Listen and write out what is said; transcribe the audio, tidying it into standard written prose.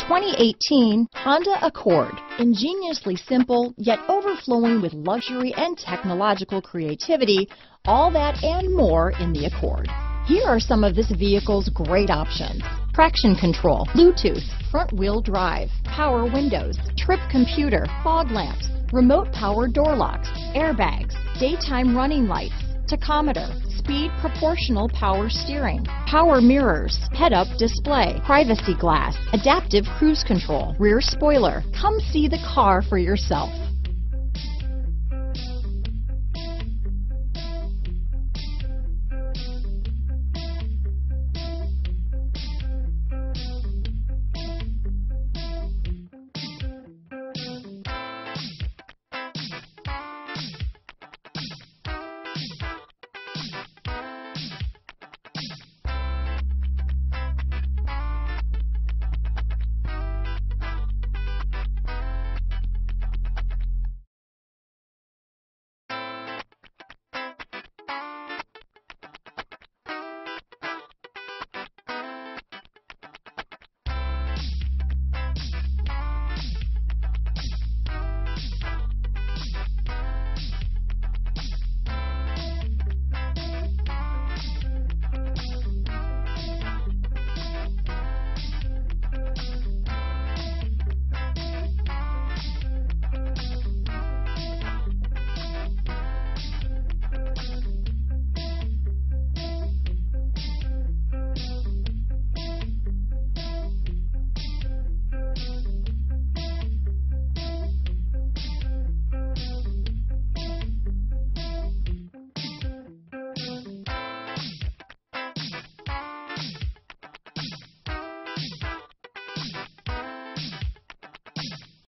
2018 Honda Accord. Ingeniously simple, yet overflowing with luxury and technological creativity, all that and more in the Accord. Here are some of this vehicle's great options: traction control, Bluetooth, front wheel drive, power windows, trip computer, fog lamps, remote power door locks, airbags, daytime running lights, tachometer, speed proportional power steering, power mirrors, head-up display, privacy glass, adaptive cruise control, rear spoiler. Come see the car for yourself.